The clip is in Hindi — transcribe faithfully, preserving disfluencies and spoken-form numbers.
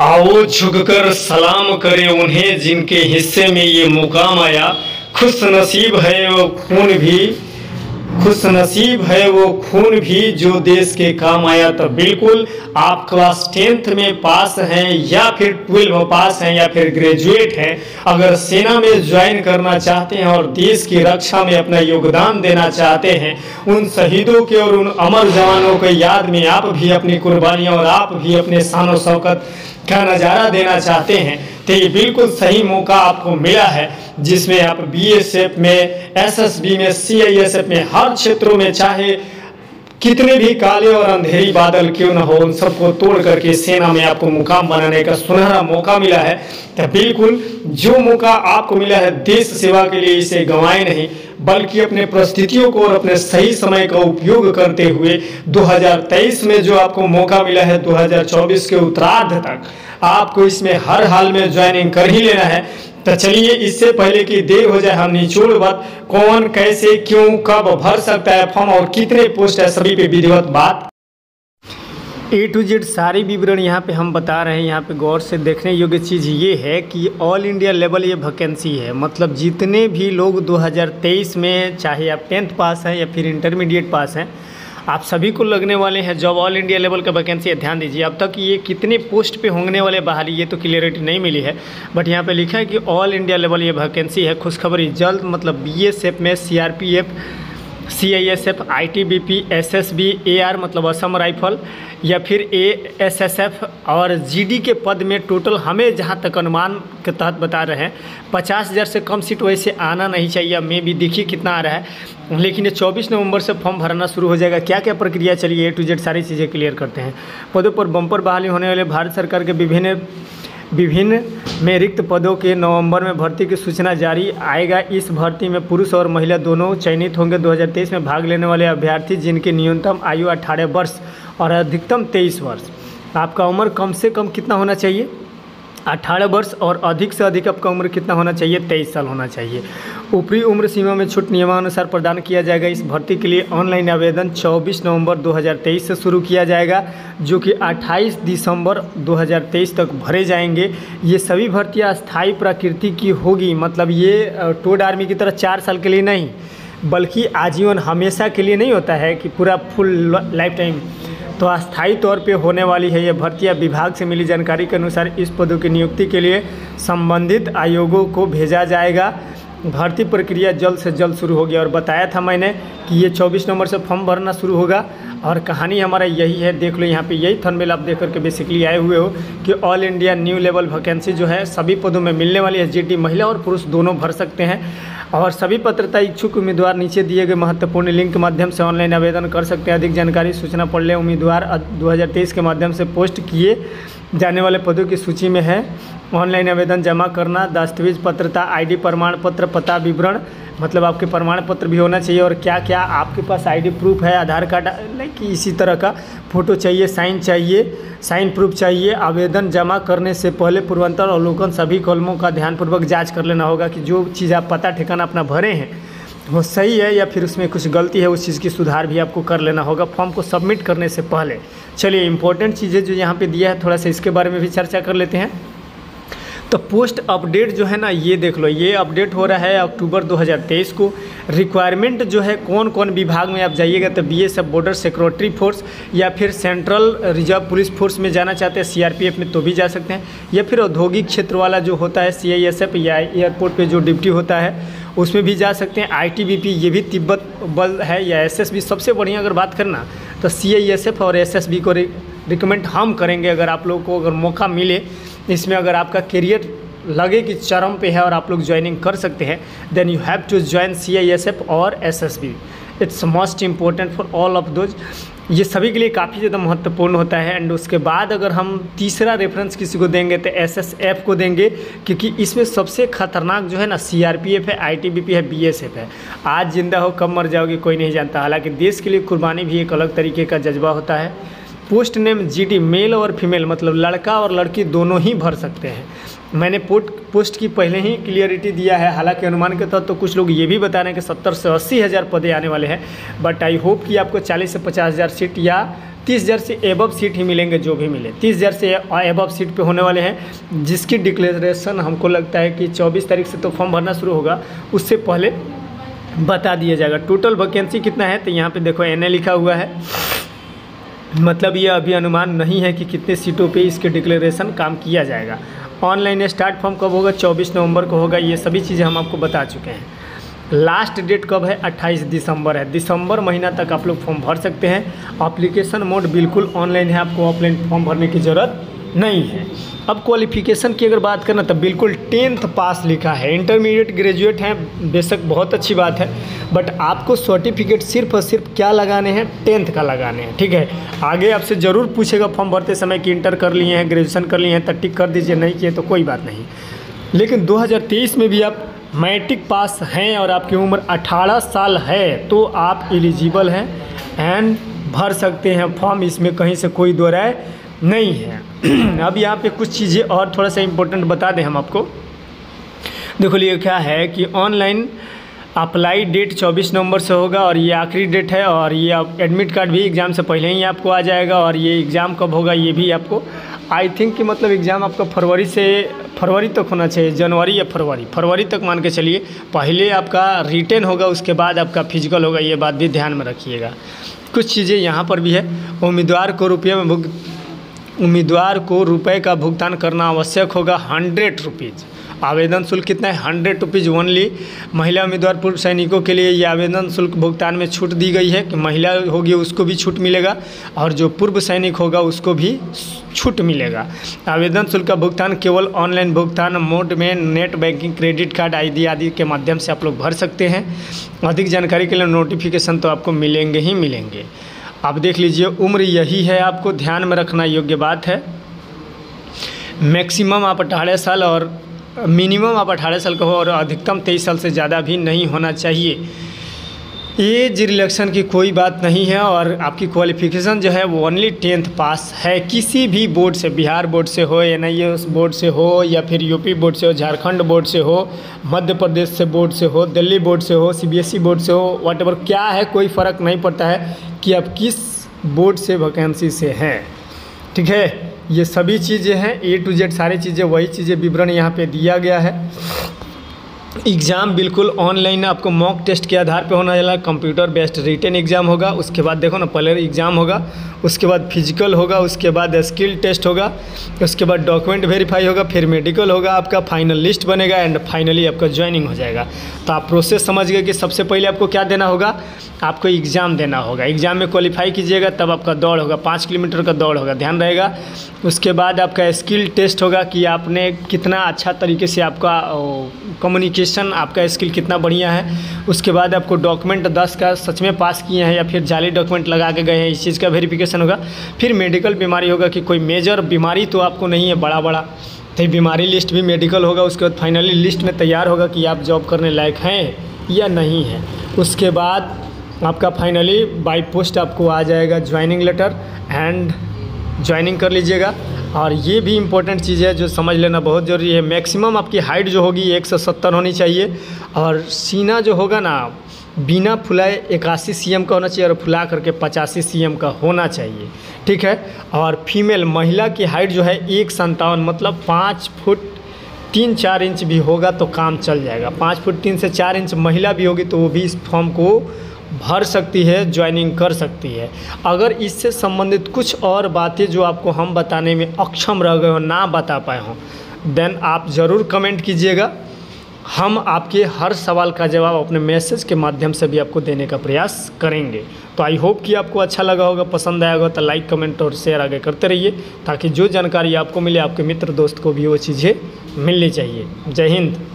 आओ झुककर सलाम करें उन्हें जिनके हिस्से में ये मुकाम आया। खुश नसीब है वो खून भी खुश नसीब है वो खून भी जो देश के काम आया। तो बिल्कुल आप क्लास टेंथ में पास हैं या फिर ट्वेल्व पास हैं या फिर ग्रेजुएट हैं, अगर सेना में ज्वाइन करना चाहते हैं और देश की रक्षा में अपना योगदान देना चाहते हैं, उन शहीदों के और उन अमर जवानों के याद में आप भी अपनी कुर्बानियां और आप भी अपने शान शौकत का नज़ारा देना चाहते हैं, तो ये बिल्कुल सही मौका आपको मिला है, जिसमें आप बीएसएफ में, एसएसबी में, सीआईएसएफ में, हर क्षेत्रों में चाहे कितने भी काले और अंधेरी बादल क्यों न हो, उन सबको तोड़ करके सेना में आपको मुकाम बनाने का सुनहरा मौका मिला है। तो बिल्कुल जो मौका आपको मिला है देश सेवा के लिए, इसे गंवाए नहीं, बल्कि अपने परिस्थितियों को और अपने सही समय का उपयोग करते हुए दो हज़ार तेईस में जो आपको मौका मिला है, दो हज़ार चौबीस के उत्तरार्ध तक आपको इसमें हर हाल में ज्वाइनिंग कर ही लेना है। तो चलिए, इससे पहले कि देर हो जाए, हम निचोड़ बात कौन, कैसे, क्यों, कब भर सकता है फॉर्म और कितने पोस्ट है, सभी पे विधिवत बात ए टू जेड सारी विवरण यहाँ पे हम बता रहे हैं। यहाँ पे गौर से देखने योग्य चीज़ ये है कि ऑल इंडिया लेवल ये वैकेंसी है, मतलब जितने भी लोग दो हज़ार तेईस में, चाहे आप टेंथ पास हैं या फिर इंटरमीडिएट पास हैं, आप सभी को लगने वाले हैं जॉब। ऑल इंडिया लेवल का वैकेंसी है, ध्यान दीजिए। अब तक ये कितने पोस्ट पे होने वाले बहाली, ये तो क्लियरिटी नहीं मिली है, बट यहाँ पे लिखा है कि ऑल इंडिया लेवल ये वैकेंसी है। खुशखबरी जल्द, मतलब बीएसएफ में, CRPF, CISF, ITBP, SSB, AR मतलब असम राइफल, या फिर एएसएसएफ और जीडी के पद में टोटल हमें जहां तक अनुमान के तहत बता रहे हैं पचास हज़ार से कम सीट वैसे आना नहीं चाहिए। मैं भी देखिए कितना आ रहा है, लेकिन ये चौबीस नवंबर से फॉर्म भरना शुरू हो जाएगा। क्या क्या प्रक्रिया, चलिए ए टू जेड सारी चीज़ें क्लियर करते हैं। पदों पर बम्पर बहाली होने वाले भारत सरकार के विभिन्न विभिन्न में रिक्त पदों के नवंबर में भर्ती की सूचना जारी आएगा। इस भर्ती में पुरुष और महिला दोनों चयनित होंगे। दो हज़ार तेईस में भाग लेने वाले अभ्यर्थी जिनकी न्यूनतम आयु अठारह वर्ष और अधिकतम तेईस वर्ष, आपका उम्र कम से कम कितना होना चाहिए, अठारह वर्ष, और अधिक से अधिक आपका उम्र कितना होना चाहिए, तेईस साल होना चाहिए। ऊपरी उम्र सीमा में छूट नियमानुसार प्रदान किया जाएगा। इस भर्ती के लिए ऑनलाइन आवेदन चौबीस नवंबर दो हज़ार तेईस से शुरू किया जाएगा, जो कि अट्ठाईस दिसंबर दो हज़ार तेईस तक भरे जाएंगे। ये सभी भर्तियाँ अस्थायी प्रकृति की होगी, मतलब ये टोड आर्मी की तरह चार साल के लिए नहीं, बल्कि आजीवन हमेशा के लिए नहीं होता है कि पूरा फुल लाइफ टाइम, तो अस्थायी तौर पे होने वाली है ये भर्तियाँ। विभाग से मिली जानकारी के अनुसार इस पदों की नियुक्ति के लिए संबंधित आयोगों को भेजा जाएगा। भर्ती प्रक्रिया जल्द से जल्द शुरू होगी, और बताया था मैंने कि ये चौबीस नवंबर से फॉर्म भरना शुरू होगा। और कहानी हमारा यही है, देख लो यहाँ पे यही थंबनेल आप देख करके बेसिकली आए हुए हो कि all India new level vacancy जो है सभी पदों में मिलने वाली है। एसजीटी महिला और पुरुष दोनों भर सकते हैं, और सभी पात्रता इच्छुक उम्मीदवार नीचे दिए गए महत्वपूर्ण लिंक के माध्यम से ऑनलाइन आवेदन कर सकते हैं। अधिक जानकारी सूचना पढ़ लें। उम्मीदवार दो हज़ार तेईस के माध्यम से पोस्ट किए जाने वाले पदों की सूची में है। ऑनलाइन आवेदन जमा करना, दस्तावेज, पत्रता, आईडी प्रमाण पत्र, पता विवरण, मतलब आपके प्रमाण पत्र भी होना चाहिए, और क्या क्या आपके पास आईडी प्रूफ है, आधार कार्ड, लाइक इसी तरह का फ़ोटो चाहिए, साइन चाहिए, साइन प्रूफ चाहिए। आवेदन जमा करने से पहले पूर्वांतर अवलोकन सभी कॉलमों का ध्यानपूर्वक जांच कर लेना होगा कि जो चीज़ आप पता ठिकाना अपना भरे हैं वो सही है या फिर उसमें कुछ गलती है, उस चीज़ की सुधार भी आपको कर लेना होगा फॉर्म को सबमिट करने से पहले। चलिए, इंपॉर्टेंट चीज़ें जो यहाँ पे दिया है थोड़ा सा इसके बारे में भी चर्चा कर लेते हैं। तो पोस्ट अपडेट जो है ना, ये देख लो, ये अपडेट हो रहा है अक्टूबर दो हज़ार तेईस को। रिक्वायरमेंट जो है कौन कौन विभाग में आप जाइएगा, तो बीएसएफ बॉर्डर सिक्योरिटी फोर्स, या फिर सेंट्रल रिजर्व पुलिस फोर्स में जाना चाहते हैं, सीआरपीएफ में तो भी जा सकते हैं, या फिर औद्योगिक क्षेत्र वाला जो होता है सीआईएसएफ, या एयरपोर्ट पे जो ड्यूटी होता है उसमें भी जा सकते हैं। आईटीबीपी ये भी तिब्बत बल है, या एसएसबी। सबसे बढ़िया अगर बात करना तो सीआईएसएफ और एसएसबी को रिकमेंड हम करेंगे, अगर आप लोगों को अगर मौका मिले इसमें, अगर आपका करियर लगे कि चरम पे है और आप लोग ज्वाइनिंग कर सकते हैं, then you have to join CISF और SSB. It's most important for all of those. ये सभी के लिए काफ़ी ज़्यादा महत्वपूर्ण होता है। एंड उसके बाद अगर हम तीसरा रेफरेंस किसी को देंगे तो एसएसएफ को देंगे, क्योंकि इसमें सबसे खतरनाक जो है ना सीआरपीएफ है, आईटीबीपी है, बीएसएफ है। आज जिंदा हो कब मर जाओगे कोई नहीं जानता। हालांकि देश के लिए कुर्बानी भी एक अलग तरीके का जज्बा होता है। पोस्ट नेम जीडी, मेल और फीमेल, मतलब लड़का और लड़की दोनों ही भर सकते हैं। मैंने पोस्ट पोस्ट की पहले ही क्लियरिटी दिया है। हालांकि अनुमान के तहत तो कुछ लोग ये भी बता रहे हैं कि सत्तर से अस्सी हज़ार पदे आने वाले हैं, बट आई होप कि आपको चालीस से पचास हज़ार सीट या तीस हज़ार से एबव सीट ही मिलेंगे, जो भी मिले तीस हज़ार से एबव सीट पे होने वाले हैं, जिसकी डिक्लेरेशन हमको लगता है कि चौबीस तारीख से तो फॉर्म भरना शुरू होगा, उससे पहले बता दिया जाएगा। टोटल वैकेंसी कितना है तो यहाँ पे देखो एन ए लिखा हुआ है, मतलब ये अभी अनुमान नहीं है कि कितने सीटों पे इसके डिक्लेरेशन काम किया जाएगा। ऑनलाइन स्टार्ट फॉर्म कब होगा, चौबीस नवंबर को होगा, ये सभी चीज़ें हम आपको बता चुके हैं। लास्ट डेट कब है, अट्ठाईस दिसंबर है। दिसंबर महीना तक आप लोग फॉर्म भर सकते हैं। एप्लीकेशन मोड बिल्कुल ऑनलाइन है, आपको ऑफलाइन फॉर्म भरने की ज़रूरत नहीं है। अब क्वालिफिकेशन की अगर बात करना तो बिल्कुल टेंथ पास लिखा है। इंटरमीडिएट ग्रेजुएट हैं बेशक, बहुत अच्छी बात है, बट आपको सर्टिफिकेट सिर्फ और सिर्फ क्या लगाने हैं, टेंथ का लगाने हैं, ठीक है। आगे आपसे ज़रूर पूछेगा फॉर्म भरते समय कि इंटर कर लिए हैं, ग्रेजुएशन कर लिए हैं तो टिक कर दीजिए, नहीं किए तो कोई बात नहीं। लेकिन दो हज़ार तेईस में भी आप मैट्रिक पास हैं और आपकी उम्र अठारह साल है तो आप एलिजिबल हैं एंड भर सकते हैं फॉर्म, इसमें कहीं से कोई दो राय नहीं है। अब यहाँ पे कुछ चीज़ें और थोड़ा सा इम्पोर्टेंट बता दें हम आपको। देखो लिए क्या है कि ऑनलाइन अप्लाई डेट चौबीस नवंबर से होगा और ये आखिरी डेट है, और ये आप एडमिट कार्ड भी एग्ज़ाम से पहले ही आपको आ जाएगा। और ये एग्ज़ाम कब होगा ये भी आपको आई थिंक कि मतलब एग्ज़ाम आपका फरवरी से फरवरी तक होना चाहिए, जनवरी या फरवरी फरवरी तक मान के चलिए। पहले आपका रिटेन होगा, उसके बाद आपका फिजिकल होगा, ये बात भी ध्यान में रखिएगा। कुछ चीज़ें यहाँ पर भी है। उम्मीदवार को रुपये में भुग उम्मीदवार को रुपए का भुगतान करना आवश्यक होगा, हंड्रेड रुपीज़। आवेदन शुल्क कितना है, हंड्रेड रुपीज़ ओनली। महिला उम्मीदवार पूर्व सैनिकों के लिए ये आवेदन शुल्क भुगतान में छूट दी गई है कि महिला होगी उसको भी छूट मिलेगा और जो पूर्व सैनिक होगा उसको भी छूट मिलेगा। आवेदन शुल्क का भुगतान केवल ऑनलाइन भुगतान मोड में net banking, credit card, ID आदि के माध्यम से आप लोग भर सकते हैं। अधिक जानकारी के लिए नोटिफिकेशन तो आपको मिलेंगे ही मिलेंगे। आप देख लीजिए, उम्र यही है, आपको ध्यान में रखना योग्य बात है। मैक्सिमम आप अठारह साल और मिनिमम आप अठारह साल का हो और अधिकतम तेईस साल से ज़्यादा भी नहीं होना चाहिए। एज रिलेक्शन की कोई बात नहीं है और आपकी क्वालिफिकेशन जो है वो ओनली टेंथ पास है। किसी भी बोर्ड से, बिहार बोर्ड से हो, एन आई ए बोर्ड से हो, या फिर यूपी बोर्ड से हो, झारखंड बोर्ड से हो, मध्य प्रदेश से बोर्ड से हो, दिल्ली बोर्ड से हो, C B S E board से हो, व्हाटएवर क्या है, कोई फ़र्क नहीं पड़ता है कि आप किस बोर्ड से वैकेंसी से हैं, ठीक है। ये सभी चीज़ें हैं, ए टू जेड सारी चीज़ें, वही चीज़ें विवरण यहाँ पे दिया गया है। एग्ज़ाम बिल्कुल ऑनलाइन आपको मॉक टेस्ट के आधार पे होना वाला, कंप्यूटर बेस्ड रिटन एग्ज़ाम होगा। उसके बाद देखो ना, पहले एग्ज़ाम होगा, उसके बाद फिजिकल होगा, उसके बाद स्किल टेस्ट होगा, उसके बाद डॉक्यूमेंट वेरीफाई होगा, फिर मेडिकल होगा, आपका फाइनल लिस्ट बनेगा एंड फाइनली आपका ज्वाइनिंग हो जाएगा। तो आप प्रोसेस समझ गए कि सबसे पहले आपको क्या देना होगा, आपको एग्ज़ाम देना होगा। एग्ज़ाम में क्वालिफाई कीजिएगा तब आपका दौड़ होगा, पाँच किलोमीटर का दौड़ होगा, ध्यान रहेगा। उसके बाद आपका स्किल टेस्ट होगा कि आपने कितना अच्छा तरीके से आपका कम्युनिकेशन, आपका स्किल कितना बढ़िया है। उसके बाद आपको डॉक्यूमेंट दस का सच में पास किए हैं या फिर जाली डॉक्यूमेंट लगा के गए हैं, इस चीज़ का वेरिफिकेशन होगा। फिर मेडिकल बीमारी होगा कि कोई मेजर बीमारी तो आपको नहीं है बड़ा बड़ा, तो बीमारी लिस्ट भी मेडिकल होगा। उसके बाद फाइनली लिस्ट में तैयार होगा कि आप जॉब करने लायक हैं या नहीं हैं। उसके बाद आपका फाइनली बाय पोस्ट आपको आ जाएगा ज्वाइनिंग लेटर एंड ज्वाइनिंग कर लीजिएगा। और ये भी इम्पोर्टेंट चीज़ है जो समझ लेना बहुत ज़रूरी है। मैक्सिमम आपकी हाइट जो होगी एक सौ सत्तर होनी चाहिए और सीना जो होगा ना बिना फुलाए इक्यासी सी एम का होना चाहिए और फुला करके पचासी सी एम का होना चाहिए, ठीक है। और फीमेल महिला की हाइट जो है एक संतावन मतलब पाँच फुट तीन चार इंच भी होगा तो काम चल जाएगा। पाँच फुट तीन से चार इंच महिला भी होगी तो वो भी इस फॉर्म को भर सकती है, ज्वाइनिंग कर सकती है। अगर इससे संबंधित कुछ और बातें जो आपको हम बताने में अक्षम रह गए हो, ना बता पाए हों, देन आप ज़रूर कमेंट कीजिएगा। हम आपके हर सवाल का जवाब अपने मैसेज के माध्यम से भी आपको देने का प्रयास करेंगे। तो आई होप कि आपको अच्छा लगा होगा, पसंद आया होगा तो लाइक, कमेंट और शेयर आगे करते रहिए ताकि जो जानकारी आपको मिले आपके मित्र दोस्त को भी वो चीज़ें मिलनी चाहिए। जय हिंद।